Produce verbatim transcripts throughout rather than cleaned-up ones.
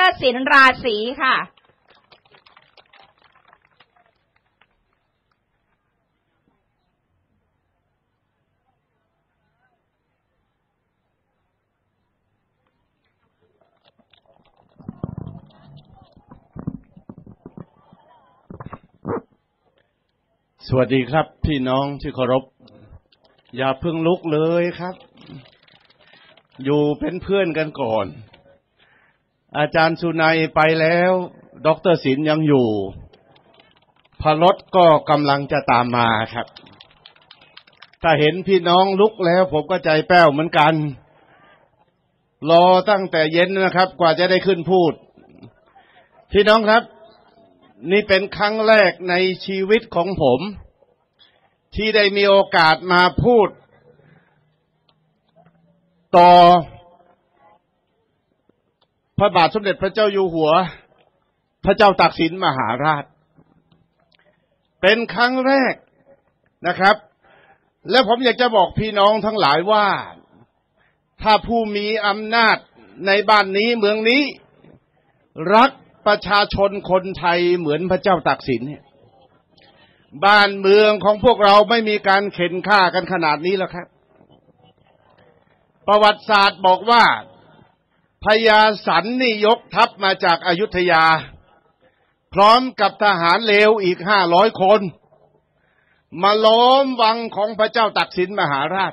รศิลป์ราศีค่ะสวัสดีครับพี่น้องที่เคารพอย่าเพิ่งลุกเลยครับอยู่เป็นเพื่อนกันก่อนอาจารย์สุนัยไปแล้วดร.ศิลป์ยังอยู่พลดก็กำลังจะตามมาครับถ้าเห็นพี่น้องลุกแล้วผมก็ใจแป้วเหมือนกันรอตั้งแต่เย็นนะครับกว่าจะได้ขึ้นพูดพี่น้องครับนี่เป็นครั้งแรกในชีวิตของผมที่ได้มีโอกาสมาพูดต่อพระบาทสมเด็จพระเจ้าอยู่หัวพระเจ้าตากสินมหาราชเป็นครั้งแรกนะครับและผมอยากจะบอกพี่น้องทั้งหลายว่าถ้าผู้มีอำนาจในบ้านนี้เมืองนี้รักประชาชนคนไทยเหมือนพระเจ้าตากสินเนี่ยบ้านเมืองของพวกเราไม่มีการเข็นฆ่ากันขนาดนี้แล้วครับประวัติศาสตร์บอกว่าพญาสันนี่ยกทัพมาจากอยุธยาพร้อมกับทหารเลวอีกห้าร้อยคนมาล้อมวังของพระเจ้าตากสินมหาราช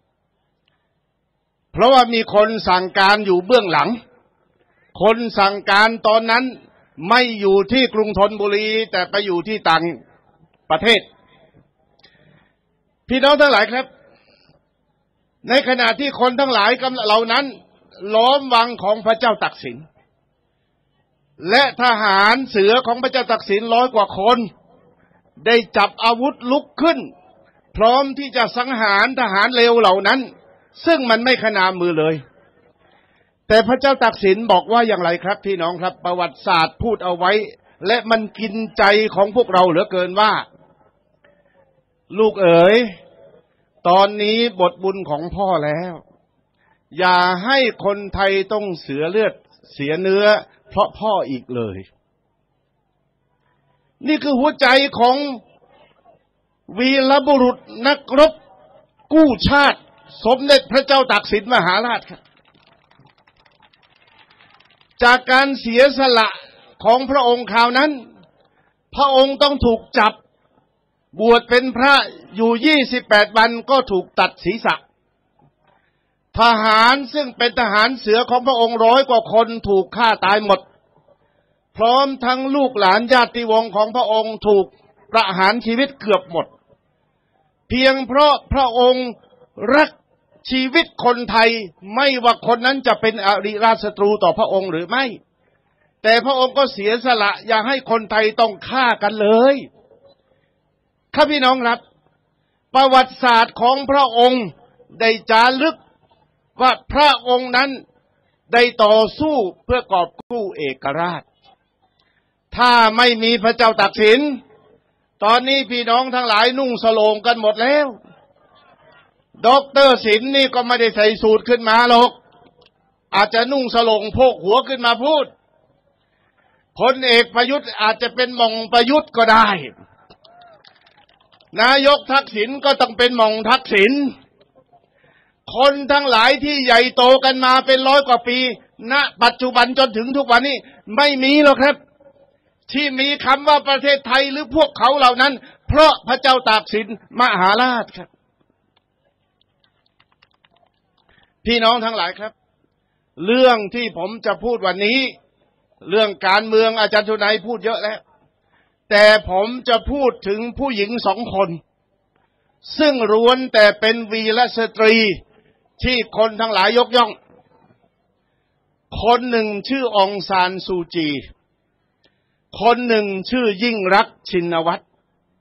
เพราะว่ามีคนสั่งการอยู่เบื้องหลังคนสั่งการตอนนั้นไม่อยู่ที่กรุงธนบุรีแต่ไปอยู่ที่ต่างประเทศพี่น้องทั้งหลายครับในขณะที่คนทั้งหลายกำลังเหล่านั้นล้อมวังของพระเจ้าตากสินและทหารเสือของพระเจ้าตากสินร้อยกว่าคนได้จับอาวุธลุกขึ้นพร้อมที่จะสังหารทหารเลวเหล่านั้นซึ่งมันไม่ขนามมือเลยแต่พระเจ้าตากสินบอกว่าอย่างไรครับพี่น้องครับประวัติศาสตร์พูดเอาไว้และมันกินใจของพวกเราเหลือเกินว่าลูกเอ๋ยตอนนี้บทบุญของพ่อแล้วอย่าให้คนไทยต้องเสียเลือดเสียเนื้อเพราะพ่ออีกเลยนี่คือหัวใจของวีรบุรุษนักรบกู้ชาติสมเด็จพระเจ้าตากสินมหาราชครับจากการเสียสละของพระองค์คราวนั้นพระองค์ต้องถูกจับบวชเป็นพระอยู่ยี่สิบแปดวันก็ถูกตัดศีรษะทหารซึ่งเป็นทหารเสือของพระองค์ร้อยกว่าคนถูกฆ่าตายหมดพร้อมทั้งลูกหลานญาติวงศ์ของพระองค์ถูกประหารชีวิตเกือบหมดเพียงเพราะพระองค์รักชีวิตคนไทยไม่ว่าคนนั้นจะเป็นอริราชศัตรูต่อพระองค์หรือไม่แต่พระองค์ก็เสียสละอย่าให้คนไทยต้องฆ่ากันเลยข้าพี่น้องครับประวัติศาสตร์ของพระองค์ได้จารึกว่าพระองค์นั้นได้ต่อสู้เพื่อกอบกู้เอกราชถ้าไม่มีพระเจ้าตากสินตอนนี้พี่น้องทั้งหลายนุ่งสโลงกันหมดแล้วดร.ศิลป์นี่ก็ไม่ได้ใส่สูทขึ้นมาหรอกอาจจะนุ่งสโลงโพกหัวขึ้นมาพูดพลเอกประยุทธ์อาจจะเป็นหม่องประยุทธ์ก็ได้นายกทักษิณก็ต้องเป็นหม่องทักษิณคนทั้งหลายที่ใหญ่โตกันมาเป็นร้อยกว่าปีณปัจจุบันจนถึงทุกวันนี้ไม่มีหรอกครับที่มีคำว่าประเทศไทยหรือพวกเขาเหล่านั้นเพราะพระเจ้าตากสินมหาราชครับพี่น้องทั้งหลายครับเรื่องที่ผมจะพูดวันนี้เรื่องการเมืองอาจารย์สุนัยพูดเยอะแล้วแต่ผมจะพูดถึงผู้หญิงสองคนซึ่งล้วนแต่เป็นวีรสตรีที่คนทั้งหลายยกย่องคนหนึ่งชื่อองซานซูจีคนหนึ่งชื่อยิ่งรักชินวัตร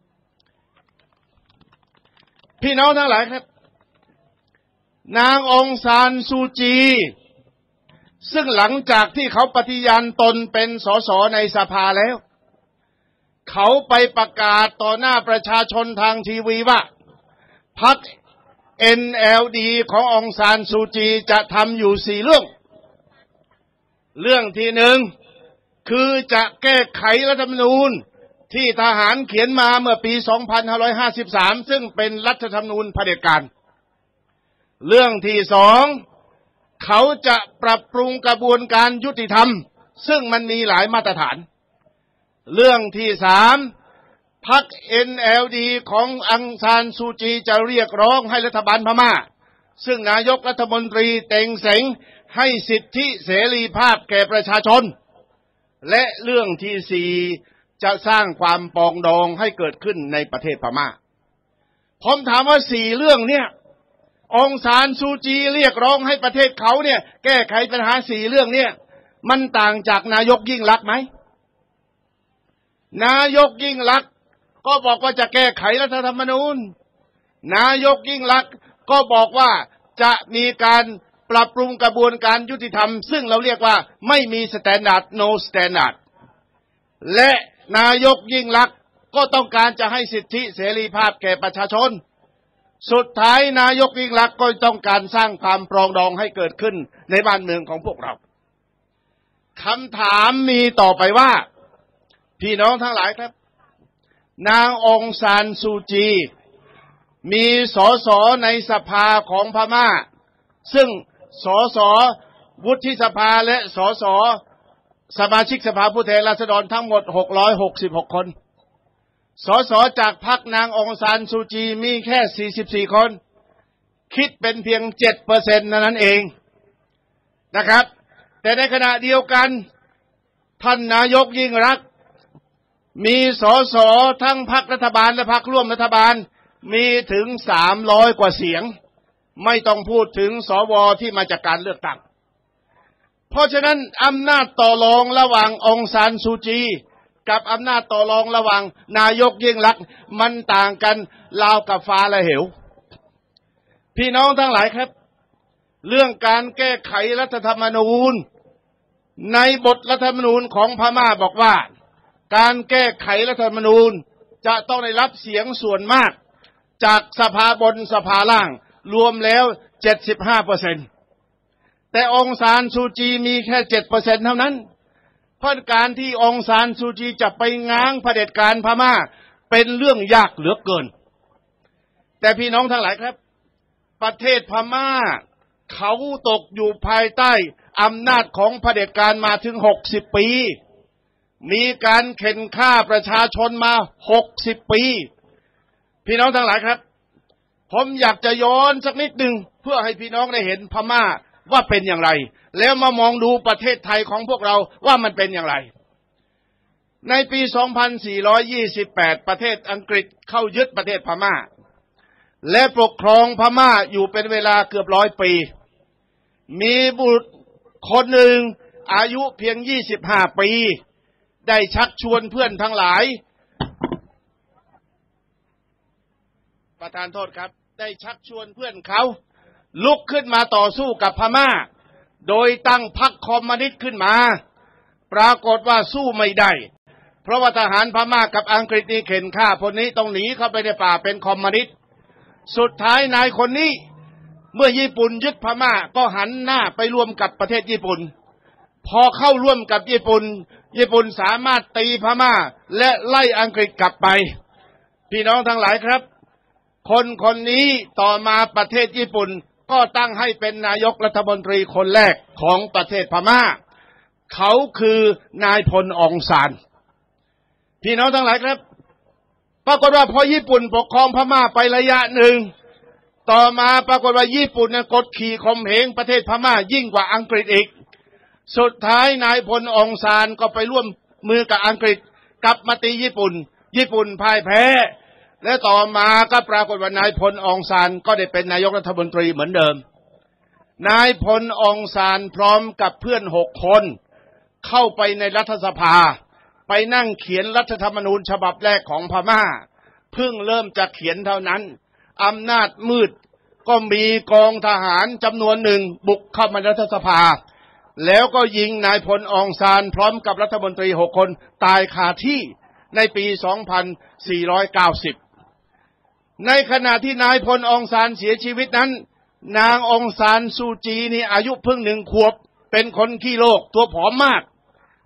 พี่น้องทั้งหลายครับนางองซานซูจีซึ่งหลังจากที่เขาปฏิญาณตนเป็นสสในสภาแล้วเขาไปประกาศต่อหน้าประชาชนทางทีวีว่าพรรค เอ็น แอล ดี ขององซานซูจีจะทำอยู่สี่เรื่องเรื่องที่หนึ่งคือจะแก้ไขรัฐธรรมนูญที่ทหารเขียนมาเมื่อปี สองพันห้าร้อยห้าสิบสาม ซึ่งเป็นรัฐธรรมนูญเผด็จการเรื่องที่สองเขาจะปรับปรุงกระบวนการยุติธรรมซึ่งมันมีหลายมาตรฐานเรื่องที่สามพรรค เอ็น แอล ดี ของอังซานซูจีจะเรียกร้องให้รัฐบาลพม่าซึ่งนายกรัฐมนตรีเต็งเสงให้สิทธิเสรีภาพแก่ประชาชนและเรื่องที่สี่จะสร้างความปรองดองให้เกิดขึ้นในประเทศพม่าผมถามว่าสี่เรื่องเนี่ยองซานซูจีเรียกร้องให้ประเทศเขาเนี่ยแก้ไขปัญหาสี่เรื่องเนี่ยมันต่างจากนายกยิ่งลักษณ์ไหมนายกยิ่งลักษณ์ก็บอกว่าจะแก้ไขรัฐธรรมนูญนายกยิ่งลักษณ์ก็บอกว่าจะมีการปรับปรุงกระบวนการยุติธรรมซึ่งเราเรียกว่าไม่มีสแตนดาร์ด no standard และนายกยิ่งลักษณ์ก็ต้องการจะให้สิทธิเสรีภาพแก่ประชาชนสุดท้ายนายกยิ่งลักษณ์ก็ต้องการสร้างความปรองดองให้เกิดขึ้นในบ้านเมืองของพวกเราคำถามมีต่อไปว่าพี่น้องทั้งหลายครับนางองซานซูจีมีสสในสภาของพม่าซึ่งสสวุฒิสภาและสสสมาชิกสภาผู้แทนราษฎรทั้งหมดหกร้อยหกสิบหกคนสสจากพรรคนางองซานซูจีมีแค่สี่สิบสี่คนคิดเป็นเพียง เจ็ดเปอร์เซ็นต์ นั้นเองนะครับแต่ในขณะเดียวกันท่านนายกยิ่งรักษณ์มีสสทั้งพรรครัฐบาลและพรรคร่วมรัฐบาลมีถึงสามร้อยกว่าเสียงไม่ต้องพูดถึงสวที่มาจากการเลือกตั้งเพราะฉะนั้นอำนาจต่อรองระหว่างองซานซูจีกับอำนาจต่อรองระหว่างนายกยิ่งลักษณ์มันต่างกันราวกับฟ้าและเหวพี่น้องทั้งหลายครับเรื่องการแก้ไขรัฐธรรมนูญในบทรัฐธรรมนูญของพม่าบอกว่าการแก้ไขรัฐธรรมนูญจะต้องได้รับเสียงส่วนมากจากสภาบนสภาล่างรวมแล้ว เจ็ดสิบห้าเปอร์เซ็นต์ แต่องซานซูจีมีแค่ เจ็ดเปอร์เซ็นต์ เท่านั้นเพราะการที่องซานซูจีจะไปง้างเผด็จการพม่าเป็นเรื่องยากเหลือเกินแต่พี่น้องทั้งหลายครับประเทศพม่าเขาตกอยู่ภายใต้อำนาจของเผด็จการมาถึงหกสิบปีมีการเข็นฆ่าประชาชนมาหกสิบปีพี่น้องทั้งหลายครับผมอยากจะย้อนสักนิดหนึ่งเพื่อให้พี่น้องได้เห็นพม่าว่าเป็นอย่างไรแล้วมามองดูประเทศไทยของพวกเราว่ามันเป็นอย่างไรในปี สองพันสี่ร้อยยี่สิบแปด ประเทศอังกฤษเข้ายึดประเทศพม่าและปกครองพม่าอยู่เป็นเวลาเกือบร้อยปีมีบุตรคนหนึ่งอายุเพียงยี่สิบห้าปีได้ชักชวนเพื่อนทั้งหลายประธานโทษครับได้ชักชวนเพื่อนเขาลุกขึ้นมาต่อสู้กับพม่าโดยตั้งพรรคคอมมิวนิสต์ขึ้นมาปรากฏว่าสู้ไม่ได้เพราะว่าทหารพม่ากับอังกฤษนี่เข็นฆ่าคนนี้ต้องหนีเข้าไปในป่าเป็นคอมมิวนิสต์สุดท้ายนายคนนี้เมื่อญี่ปุ่นยึดพม่าก็หันหน้าไปร่วมกับประเทศญี่ปุ่นพอเข้าร่วมกับญี่ปุ่นญี่ปุ่นสามารถตีพม่าและไล่อังกฤษกลับไปพี่น้องทั้งหลายครับคนคนนี้ต่อมาประเทศญี่ปุ่นก็ตั้งให้เป็นนายกรัฐมนตรีคนแรกของประเทศพม่าเขาคือนายพลองซานพี่น้องทั้งหลายครับปรากฏว่าพอญี่ปุ่นปกครองพม่าไประยะหนึ่งต่อมาปรากฏว่าญี่ปุ่นเนี่ยกดขี่ข่มเหงประเทศพม่ายิ่งกว่าอังกฤษอีกสุดท้ายนายพลองซานก็ไปร่วมมือกับอังกฤษกลับมาตีญี่ปุ่นญี่ปุ่นพ่ายแพ้และต่อมาก็ปรากฏว่านายพลองซานก็ได้เป็นนายกรัฐมนตรีเหมือนเดิมนายพลองซานพร้อมกับเพื่อนหกคนเข้าไปในรัฐสภาไปนั่งเขียนรัฐธรรมนูญฉบับแรกของพม่าเพิ่งเริ่มจะเขียนเท่านั้นอำนาจมืดก็มีกองทหารจำนวนหนึ่งบุกเข้ามาในรัฐสภาแล้วก็ยิงนายพลองซานพร้อมกับรัฐมนตรีหกคนตายคาที่ในปี สองพันสี่ร้อยเก้าสิบ ในขณะที่นายพลองซานเสียชีวิตนั้นนางองซานซูจีนี่อายุเพิ่งหนึ่งขวบเป็นคนขี้โรคตัวผอมมาก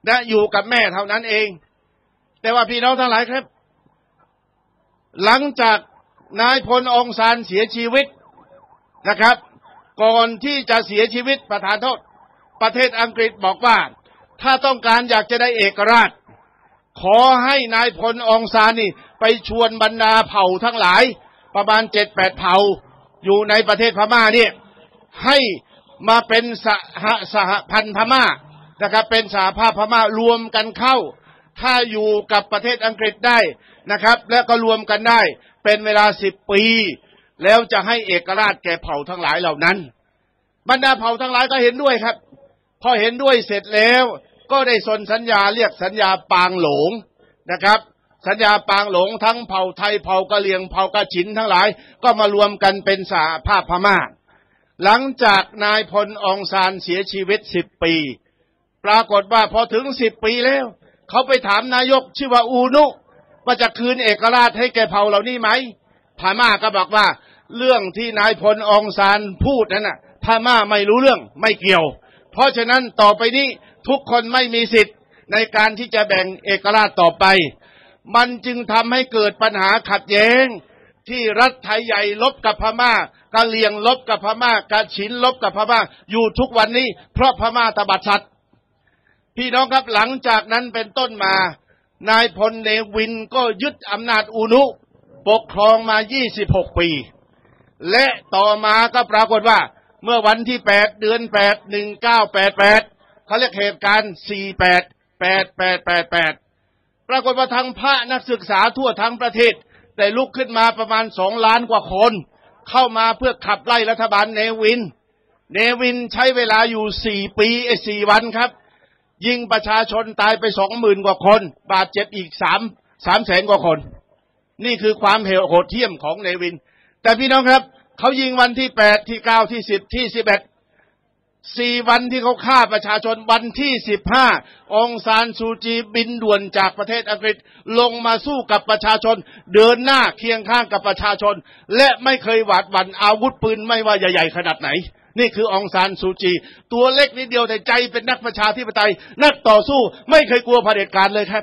นะอยู่กับแม่เท่านั้นเองแต่ว่าพี่น้องทั้งหลายครับหลังจากนายพลองซานเสียชีวิตนะครับก่อนที่จะเสียชีวิตประธานโทษประเทศอังกฤษบอกว่าถ้าต้องการอยากจะได้เอกราชขอให้นายพลองซานนี่ไปชวนบรรดาเผ่าทั้งหลายประมาณเจ็ดแปดเผ่าอยู่ในประเทศพม่าเนี่ยให้มาเป็นสหสหพันธ์พม่านะครับเป็นสหภาพพม่ารวมกันเข้าถ้าอยู่กับประเทศอังกฤษได้นะครับและก็รวมกันได้เป็นเวลาสิบปีแล้วจะให้เอกราชแก่เผ่าทั้งหลายเหล่านั้นบรรดาเผ่าทั้งหลายก็เห็นด้วยครับพอเห็นด้วยเสร็จแล้วก็ได้สนสัญญาเรียกสัญญาปางหลงนะครับสัญญาปางหลงทั้งเผ่าไทยเผ่ากะเหรี่ยงเผ่ากะฉินทั้งหลายก็มารวมกันเป็นสหภาพพม่าหลังจากนายพลองซานเสียชีวิตสิบปีปรากฏว่าพอถึงสิบปีแล้วเขาไปถามนายกชื่อว่าอูนุว่าจะคืนเอกราชให้แก่เผ่าเหล่านี้ไหมพม่าก็บอกว่าเรื่องที่นายพลองซานพูดนั้นน่ะพม่าไม่รู้เรื่องไม่เกี่ยวเพราะฉะนั้นต่อไปนี้ทุกคนไม่มีสิทธิ์ในการที่จะแบ่งเอกราชต่อไปมันจึงทำให้เกิดปัญหาขัดแย้งที่รัฐไทยใหญ่ลบกับพม่ากะเหรี่ยงลบกับพม่ากะฉินลบกับพม่าอยู่ทุกวันนี้เพราะพม่าตบัดสัตว์พี่น้องครับหลังจากนั้นเป็นต้นมานายพลเนวินก็ยึดอำนาจอูนุปกครองมายี่สิบหกปีและต่อมาก็ปรากฏว่าเมื่อวันที่แปดเดือนแปด หนึ่งเก้าแปดแปดเขาเรียกเหตุการณ์สี่แปด แปด แปด แปด แปดปรากฏว่าทางพระนักศึกษาทั่วทั้งประเทศได้ลุกขึ้นมาประมาณสองล้านกว่าคนเข้ามาเพื่อขับไล่รัฐบาลเนวินเนวินใช้เวลาอยู่สี่ปีไอ้สี่วันครับยิงประชาชนตายไปสองหมื่นกว่าคนบาดเจ็บอีกสามสามแสนกว่าคนนี่คือความโหดเหี้ยมของเนวินแต่พี่น้องครับเขายิงวันที่แปดที่เก้าที่สิบที่สิบเอ็ดสี่วันที่เขาฆ่าประชาชนวันที่สิบห้าองซานซูจีบินด่วนจากประเทศอังกฤษลงมาสู้กับประชาชนเดินหน้าเคียงข้างกับประชาชนและไม่เคยหวาดหวั่นอาวุธปืนไม่ว่าใหญ่ๆขนาดไหนนี่คือองซานซูจีตัวเล็กนิดเดียวแต่ใจเป็นนักประชาธิปไตยนักต่อสู้ไม่เคยกลัวเผด็จการเลยครับ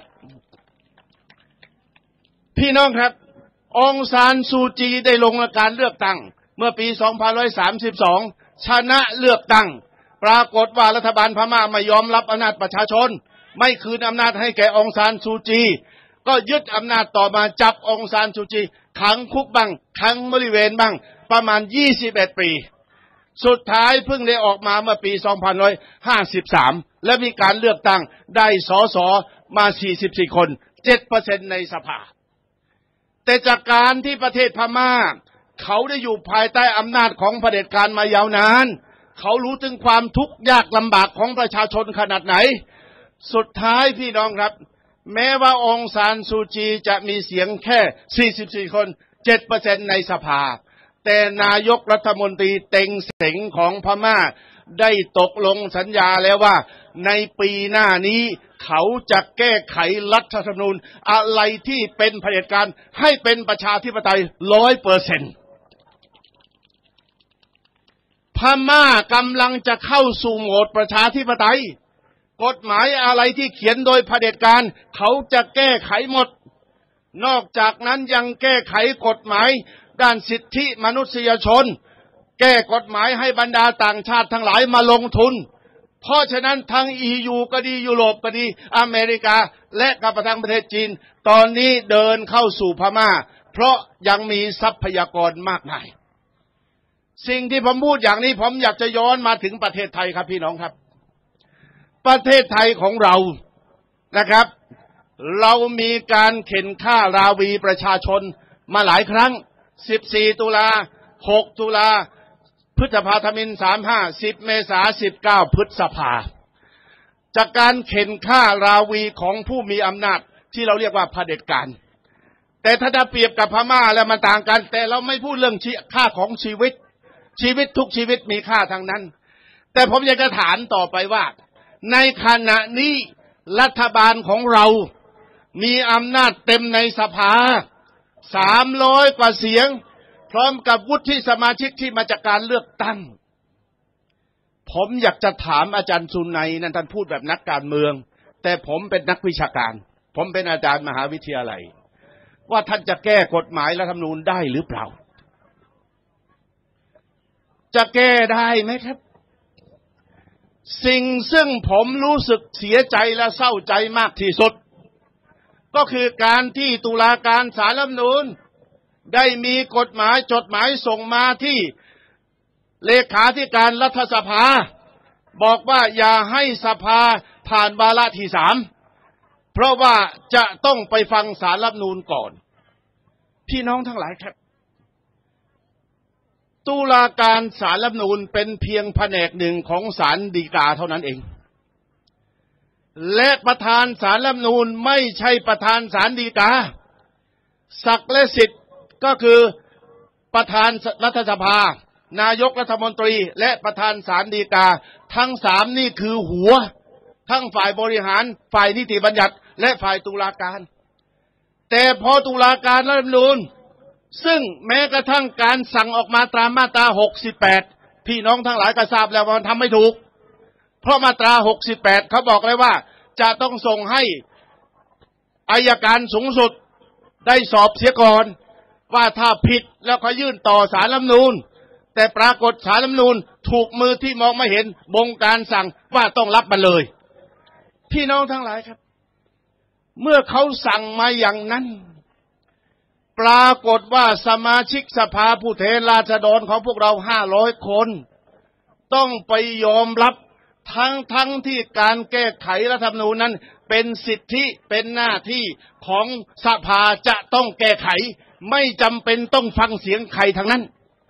พี่น้องครับองซานซูจีได้ลงการเลือกตั้งเมื่อปีสองพันหนึ่งร้อยสามสิบสองชนะเลือกตั้งปรากฏว่ารัฐบาลพม่าไม่ยอมรับอำนาจประชาชนไม่คืนอำนาจให้แก่องซานซูจีก็ยึดอำนาจต่อมาจับองซานซูจีขังคุกบ้างขังบริเวณบ้างประมาณยี่สิบเอ็ดปีสุดท้ายเพิ่งได้ออกมาเมื่อปีสองพันหนึ่งร้อยห้าสิบสามและมีการเลือกตั้งได้สสมาสี่สิบสี่คน เจ็ดเปอร์เซ็นต์ ในสภาแต่จากการที่ประเทศพม่าเขาได้อยู่ภายใต้อำนาจของเผด็จการมายาวนานเขารู้ถึงความทุกข์ยากลำบากของประชาชนขนาดไหนสุดท้ายพี่น้องครับแม้ว่าองซานซูจีจะมีเสียงแค่สี่สิบสี่คน เจ็ดเปอร์เซ็นต์ ในสภาแต่นายกรัฐมนตรีเต็งเส็งของพม่าได้ตกลงสัญญาแล้วว่าในปีหน้านี้เขาจะแก้ไขรัฐธรรมนูญอะไรที่เป็นเผด็จการให้เป็นประชาธิปไตย ร้อยเปอร์เซ็นต์ พม่ากำลังจะเข้าสู่โหมดประชาธิปไตยกฎหมายอะไรที่เขียนโดยเผด็จการเขาจะแก้ไขหมดนอกจากนั้นยังแก้ไขกฎหมายด้านสิทธิมนุษยชนแก้กฎหมายให้บรรดาต่างชาติทั้งหลายมาลงทุนเพราะฉะนั้นทั้ง อี ยู ก็ดียุโรปก็ดีอเมริกาและกับทางประเทศจีนตอนนี้เดินเข้าสู่พม่าเพราะยังมีทรัพยากรมากมายสิ่งที่ผมพูดอย่างนี้ผมอยากจะย้อนมาถึงประเทศไทยครับพี่น้องครับประเทศไทยของเรานะครับเรามีการเข็นฆ่าราวีประชาชนมาหลายครั้งสิบสี่ตุลาหกตุลาพฤษภาธมิฬสามสิบห้า สิบเมษายนสิบเก้าพฤษภาจากการเข็นฆ่าราวีของผู้มีอำนาจที่เราเรียกว่าเผด็จการแต่ถ้าจะเปรียบกับพม่าแล้วมันต่างกันแต่เราไม่พูดเรื่องค่าของชีวิตชีวิตทุกชีวิตมีค่าทั้งนั้นแต่ผมอยากจะถามต่อไปว่าในขณะนี้รัฐบาลของเรามีอำนาจเต็มในสภาสามร้อยกว่าเสียงพร้อมกับวุฒิสมาชิกที่มาจากการเลือกตั้งผมอยากจะถามอาจารย์สุนัยนั่นท่านพูดแบบนักการเมืองแต่ผมเป็นนักวิชาการผมเป็นอาจารย์มหาวิทยาลัยว่าท่านจะแก้กฎหมายรัฐธรรมนูญได้หรือเปล่าจะแก้ได้ไหมครับสิ่งซึ่งผมรู้สึกเสียใจและเศร้าใจมากที่สุดก็คือการที่ตุลาการศาลรัฐธรรมนูญได้มีกฎหมายจดหมายส่งมาที่เลขาธิการรัฐสภาบอกว่าอย่าให้สภาผ่านวาระที่สามเพราะว่าจะต้องไปฟังศาลรัฐธรรมนูญก่อนพี่น้องทั้งหลายครับตุลาการศาลรัฐธรรมนูญเป็นเพียงแผนกหนึ่งของศาลฎีกาเท่านั้นเองและประธานศาลรัฐธรรมนูญไม่ใช่ประธานศาลฎีกาศักดิ์และสิทธิ์ก็คือประธานรัฐสภานายกรัฐมนตรีและประธานศาลฎีกาทั้งสามนี่คือหัวทั้งฝ่ายบริหารฝ่ายนิติบัญญัติและฝ่ายตุลาการแต่พอตุลาการรัฐธรรมนูญซึ่งแม้กระทั่งการสั่งออกมาตามมาตราหกสิบแปดพี่น้องทั้งหลายก็ทราบแล้วว่ามันทำไม่ถูกเพราะมาตราหกสิบแปดเขาบอกเลยว่าจะต้องส่งให้อัยการสูงสุดได้สอบเสียก่อนว่าถ้าผิดแล้วก็ยื่นต่อศาลรัฐธรรมนูญแต่ปรากฏศาลรัฐธรรมนูญถูกมือที่มองไม่เห็นบงการสั่งว่าต้องรับมันเลยพี่น้องทั้งหลายครับเมื่อเขาสั่งมาอย่างนั้นปรากฏว่าสมาชิกสภาผู้แทนราษฎรของพวกเราห้าร้อยคนต้องไปยอมรับทั้งทั้งที่การแก้ไขรัฐธรรมนูญนั้นเป็นสิทธิเป็นหน้าที่ของสภาจะต้องแก้ไขไม่จำเป็นต้องฟังเสียงใครทั้งนั้น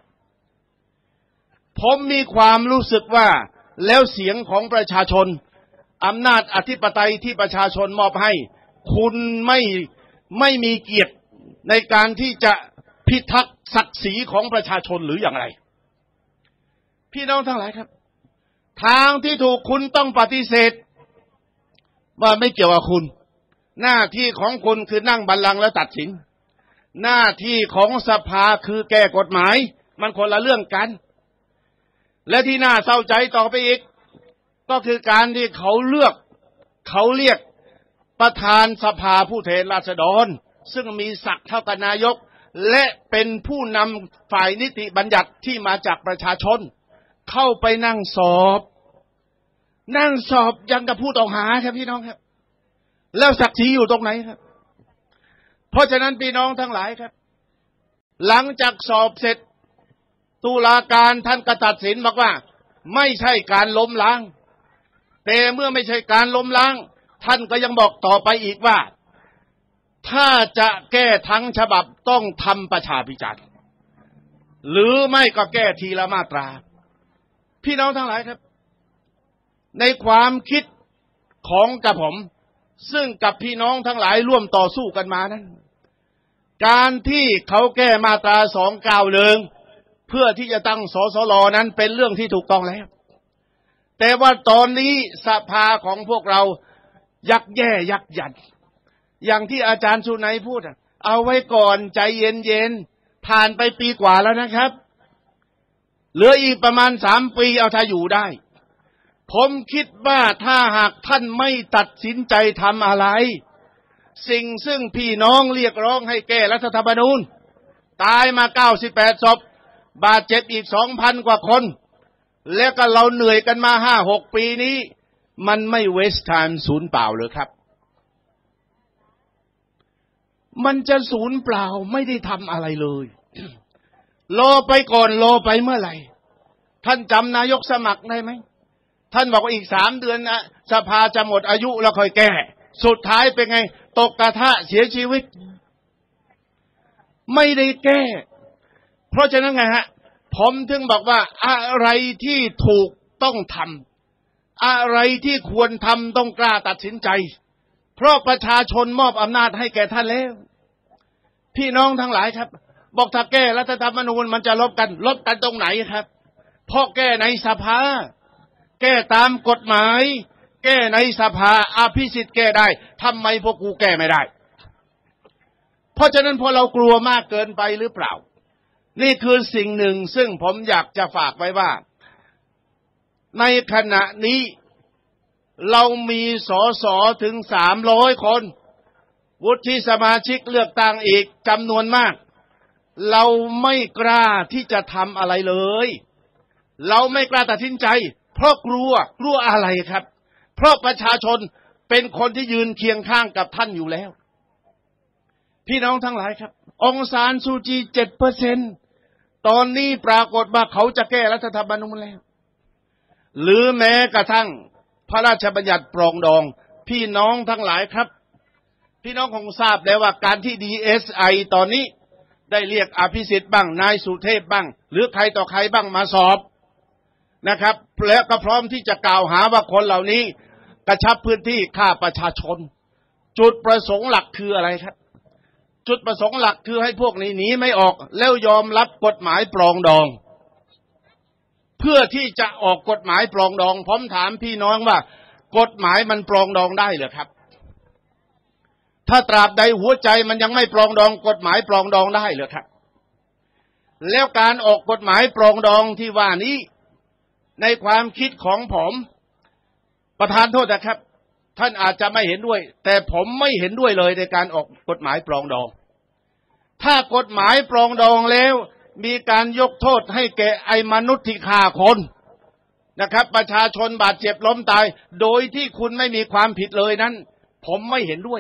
ผมมีความรู้สึกว่าแล้วเสียงของประชาชนอำนาจอธิปไตยที่ประชาชนมอบให้คุณไม่ไม่มีเกียรติในการที่จะพิทักษ์ศักดิ์ศรีของประชาชนหรืออย่างไรพี่น้องทั้งหลายครับทางที่ถูกคุณต้องปฏิเสธว่าไม่เกี่ยวกับคุณหน้าที่ของคุณคือนั่งบัลลังก์และตัดสินหน้าที่ของสภาคือแก้กฎหมายมันคนละเรื่องกันและที่น่าเศร้าใจต่อไปอีกก็คือการที่เขาเลือกเขาเรียกประธานสภาผู้แทนราษฎรซึ่งมีศักดิ์เท่ากับนายกและเป็นผู้นำฝ่ายนิติบัญญัติที่มาจากประชาชนเข้าไปนั่งสอบนั่งสอบยังกับผู้ต้องหาครับพี่น้องครับแล้วศักดิ์ศรีอยู่ตรงไหนครับเพราะฉะนั้นพี่น้องทั้งหลายครับหลังจากสอบเสร็จตุลาการท่านก็ตัดสินบอกว่าไม่ใช่การล้มล้างแต่เมื่อไม่ใช่การล้มล้างท่านก็ยังบอกต่อไปอีกว่าถ้าจะแก้ทั้งฉบับต้องทำประชาพิจารณ์หรือไม่ก็แก้ทีละมาตราพี่น้องทั้งหลายครับในความคิดของกับผมซึ่งกับพี่น้องทั้งหลายร่วมต่อสู้กันมานั้นการที่เขาแก้มาตราสองเก้าหนึ่งเพื่อที่จะตั้งสสรนั้นเป็นเรื่องที่ถูกต้องแล้วแต่ว่าตอนนี้สภาของพวกเรายักแย่ยักยันอย่างที่อาจารย์สุนัยพูดเอาไว้ก่อนใจเย็นๆผ่านไปปีกว่าแล้วนะครับเหลืออีกประมาณสามปีเอาถ้าอยู่ได้ผมคิดว่าถ้าหากท่านไม่ตัดสินใจทำอะไรสิ่งซึ่งพี่น้องเรียกร้องให้แก้รัฐธรรมนูญตายมาเก้าสิบแปดศพบาดเจ็บอีกสองพันกว่าคนแล้วก็เราเหนื่อยกันมาห้าหกปีนี้มันไม่เวสต์ไทม์ศูนย์เปล่าเลยครับมันจะศูนย์เปล่าไม่ได้ทำอะไรเลยรอไปก่อนรอไปเมื่อไหร่ท่านจำนายกสมัครได้ไหมท่านบอกว่าอีกสามเดือนนะสภาจะหมดอายุแล้วค่อยแก้สุดท้ายเป็นไงตกกระทะเสียชีวิตไม่ได้แก้เพราะฉะนั้นไงฮะผมถึงบอกว่าอะไรที่ถูกต้องทำอะไรที่ควรทำต้องกล้าตัดสินใจเพราะประชาชนมอบอำนาจให้แก่ท่านแล้วพี่น้องทั้งหลายครับบอกถ้าแก้รัฐธรรมนูญมันจะลบกันลบกันตรงไหนครับเพราะแก้ในสภาแก้ตามกฎหมายแก้ในสภาอภิสิทธิ์แก้ได้ทำไมพวกกูแก้ไม่ได้เพราะฉะนั้นพอเรากลัวมากเกินไปหรือเปล่านี่คือสิ่งหนึ่งซึ่งผมอยากจะฝากไว้ว่าในขณะนี้เรามีสสถึงสามร้อยคนวุฒิสมาชิกเลือกตั้งอีกจำนวนมากเราไม่กล้าที่จะทำอะไรเลยเราไม่กล้าตัดสินใจเพราะกลัวกลัวอะไรครับเพราะประชาชนเป็นคนที่ยืนเคียงข้างกับท่านอยู่แล้วพี่น้องทั้งหลายครับองซานซูจี เจ็ดเปอร์เซ็นต์ ตอนนี้ปรากฏว่าเขาจะแก้รัฐธรรมนูญแล้วหรือแม้กระทั่งพระราชบัญญัติปรองดองพี่น้องทั้งหลายครับพี่น้องคงทราบแล้วว่าการที่ ดี เอส ไอ ตอนนี้ได้เรียกอภิสิทธิ์บ้างนายสุเทพบ้างหรือใครต่อใครบ้างมาสอบนะครับและก็พร้อมที่จะกล่าวหาว่าคนเหล่านี้กระชับพื้นที่ฆ่าประชาชนจุดประสงค์หลักคืออะไรครับจุดประสงค์หลักคือให้พวกนี้หนีไม่ออกแล้วยอมรับกฎหมายปรองดองเพื่อที่จะออกกฎหมายปรองดองผมถามพี่น้องว่ากฎหมายมันปรองดองได้เหรอครับถ้าตราบใดหัวใจมันยังไม่ปรองดองกฎหมายปรองดองได้เหรอครับแล้วการออกกฎหมายปรองดองที่ว่านี้ในความคิดของผมประธานโทษนะครับท่านอาจจะไม่เห็นด้วยแต่ผมไม่เห็นด้วยเลยในการออกกฎหมายปรองดองถ้ากฎหมายปรองดองแล้วมีการยกโทษให้แก่ไอ้มนุษย์ที่ฆ่าคนนะครับประชาชนบาดเจ็บล้มตายโดยที่คุณไม่มีความผิดเลยนั้นผมไม่เห็นด้วย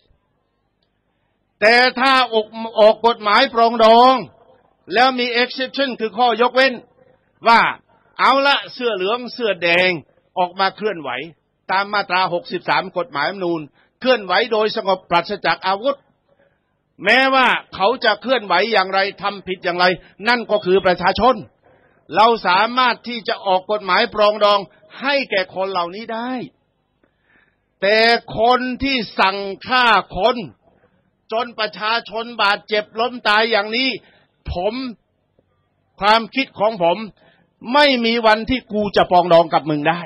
แต่ถ้าออกออกกฎหมายปรองดองแล้วมี exception คือข้อยกเว้นว่าเอาละเสื้อเหลืองเสื้อแดงออกมาเคลื่อนไหวตามมาตราหกสิบสามกฎหมายรัฐธรรมนูญเคลื่อนไหวโดยสงบปราศจากอาวุธแม้ว่าเขาจะเคลื่อนไหวอย่างไรทำผิดอย่างไรนั่นก็คือประชาชนเราสามารถที่จะออกกฎหมายปรองดองให้แก่คนเหล่านี้ได้แต่คนที่สั่งฆ่าคนจนประชาชนบาดเจ็บล้มตายอย่างนี้ผมความคิดของผมไม่มีวันที่กูจะปรองดองกับมึงได้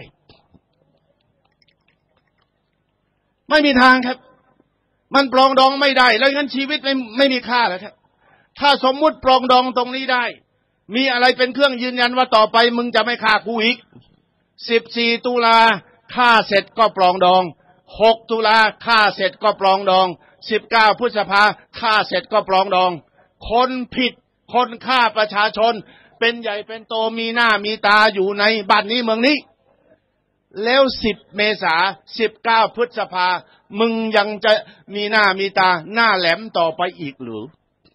ไม่มีทางครับมันปรองดองไม่ได้แล้วงั้นชีวิตไม่ไม่มีค่าแล้วครับถ้าสมมุติปรองดองตรงนี้ได้มีอะไรเป็นเครื่องยืนยันว่าต่อไปมึงจะไม่ฆ่ากูอีกสิบสี่ตุลาฆ่าเสร็จก็ปรองดองหกตุลาฆ่าเสร็จก็ปรองดองสิบเก้าพฤษภาฆ่าเสร็จก็ปรองดองคนผิดคนฆ่าประชาชนเป็นใหญ่เป็นโตมีหน้ามีตาอยู่ในบ้านนี้เมืองนี้แล้วสิบเมษาสิบเก้าพฤษภามึงยังจะมีหน้ามีตาหน้าแหลมต่อไปอีกหรือ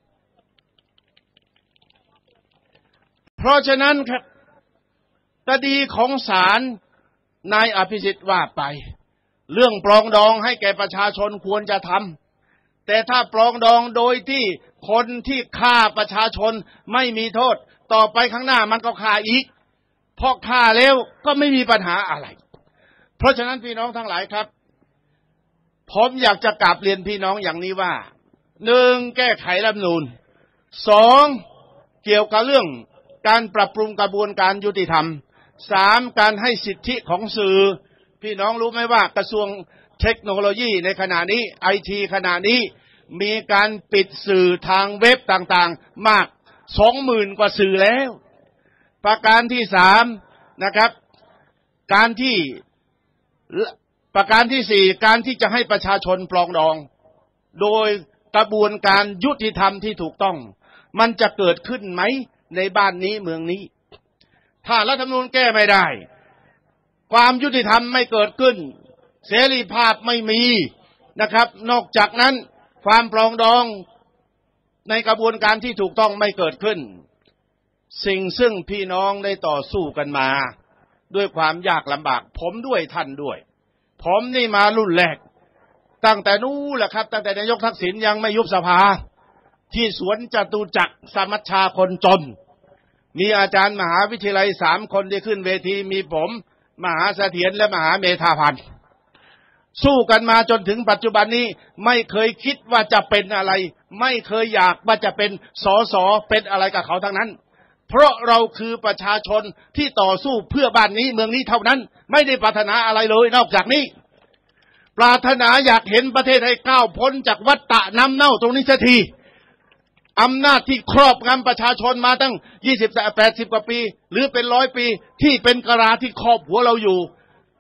เพราะฉะนั้นครับคดีของศาลนายอภิสิทธิ์ว่าไปเรื่องปรองดองให้แก่ประชาชนควรจะทำแต่ถ้าปรองดองโดยที่คนที่ฆ่าประชาชนไม่มีโทษต่อไปข้างหน้ามันก็ฆ่าอีกเพราะฆ่าแล้วก็ไม่มีปัญหาอะไรเพราะฉะนั้นพี่น้องทั้งหลายครับผมอยากจะกราบเรียนพี่น้องอย่างนี้ว่าหนึ่งแก้ไขรัฐธรรมนูญสองเกี่ยวกับเรื่องการปรับปรุงกระบวนการยุติธรรมสามการให้สิทธิของสื่อพี่น้องรู้ไหมว่ากระทรวงเทคโนโลยีในขณะนี้ไอทีขณะนี้มีการปิดสื่อทางเว็บต่างๆมากสองหมื่นกว่าสื่อแล้วประการที่สามนะครับการที่ประการที่สี่การที่จะให้ประชาชนปรองดองโดยกระบวนการยุติธรรมที่ถูกต้องมันจะเกิดขึ้นไหมในบ้านนี้เมืองนี้ถ้ารัฐธรรมนูญแก้ไม่ได้ความยุติธรรมไม่เกิดขึ้นเสรีภาพไม่มีนะครับนอกจากนั้นความปรองดองในกระบวนการที่ถูกต้องไม่เกิดขึ้นสิ่งซึ่งพี่น้องได้ต่อสู้กันมาด้วยความยากลำบากผมด้วยท่านด้วยผมนี่มารุ่นแรกตั้งแต่นู้นแหละครับตั้งแต่นายกทักษิณยังไม่ยุบสภาที่สวนจตุจักรสมัชชาคนจนมีอาจารย์มหาวิทยาลัยสามคนที่ขึ้นเวทีมีผมมหาเสถียรและมหาเมธาพันธ์สู้กันมาจนถึงปัจจุบันนี้ไม่เคยคิดว่าจะเป็นอะไรไม่เคยอยากว่าจะเป็นสสเป็นอะไรกับเขาทั้งนั้นเพราะเราคือประชาชนที่ต่อสู้เพื่อบ้านนี้เมืองนี้เท่านั้นไม่ได้ปรารถนาอะไรเลยนอกจากนี้ปรารถนาอยากเห็นประเทศให้ก้าวพ้นจากวัฏฏะน้ำเน่าตรงนี้สักทีอำนาจที่ครอบงำประชาชนมาตั้งยี่สิบ แปดสิบกว่าปีหรือเป็นร้อยปีที่เป็นกราที่ครอบหัวเราอยู่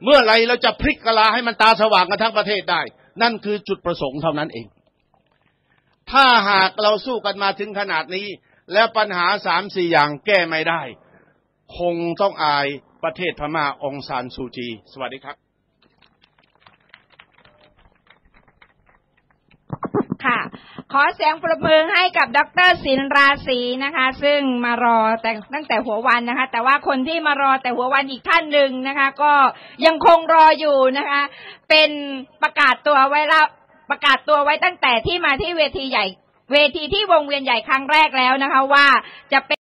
เมื่อไรเราจะพลิกกะลาให้มันตาสว่างกันทั้งประเทศได้นั่นคือจุดประสงค์เท่านั้นเองถ้าหากเราสู้กันมาถึงขนาดนี้แล้วปัญหาสามสี่อย่างแก้ไม่ได้คงต้องอายประเทศพม่าองซานซูจีสวัสดีครับค่ะขอเสียงปรบมือให้กับดร.ศิลราศีนะคะซึ่งมารอแต่ตั้งแต่หัววันนะคะแต่ว่าคนที่มารอแต่หัววันอีกท่านหนึ่งนะคะก็ยังคงรออยู่นะคะเป็นประกาศตัวไว้แล้วประกาศตัวไว้ตั้งแต่ที่มาที่เวทีใหญ่เวทีที่วงเวียนใหญ่ครั้งแรกแล้วนะคะว่าจะเป็น